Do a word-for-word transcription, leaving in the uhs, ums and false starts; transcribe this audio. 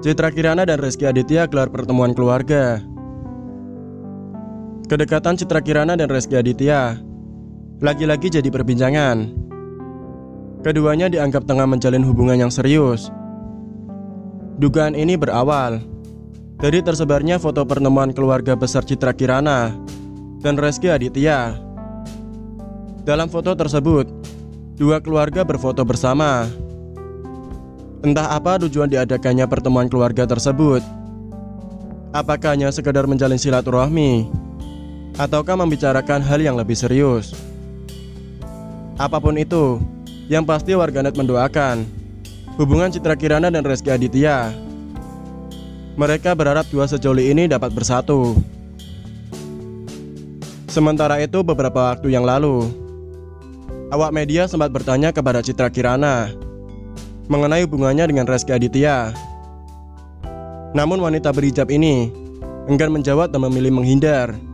Citra Kirana dan Rezky Aditya gelar pertemuan keluarga. Kedekatan Citra Kirana dan Rezky Aditya lagi-lagi jadi perbincangan. Keduanya dianggap tengah menjalin hubungan yang serius. Dugaan ini berawal dari tersebarnya foto pertemuan keluarga besar Citra Kirana dan Rezky Aditya. Dalam foto tersebut, dua keluarga berfoto bersama. Entah apa tujuan diadakannya pertemuan keluarga tersebut. Apakah hanya sekedar menjalin silaturahmi, ataukah membicarakan hal yang lebih serius? Apapun itu, yang pasti warganet mendoakan hubungan Citra Kirana dan Rezky Aditya. Mereka berharap dua sejoli ini dapat bersatu. Sementara itu, beberapa waktu yang lalu, awak media sempat bertanya kepada Citra Kirana mengenai hubungannya dengan Rezky Aditya. Namun wanita berhijab ini enggan menjawab dan memilih menghindar.